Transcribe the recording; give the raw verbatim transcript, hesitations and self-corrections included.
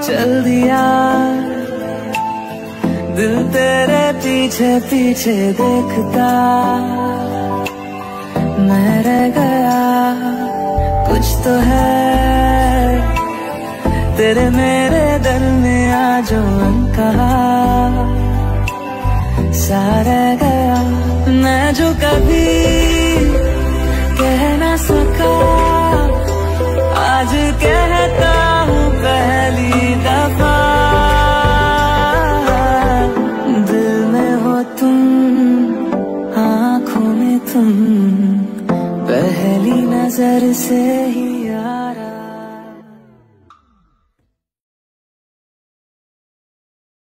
चल दिया, दिल तेरे पीछे पीछे देखता, मैं रह गया। कुछ तो है तेरे मेरे दरमिया जो अनकहा सा रह गया। मैं जो कभी कह ना सका आज कहता हूँ पहली दफा। दिल में हो तुम, आँखों में तुम, पहली नजर से ही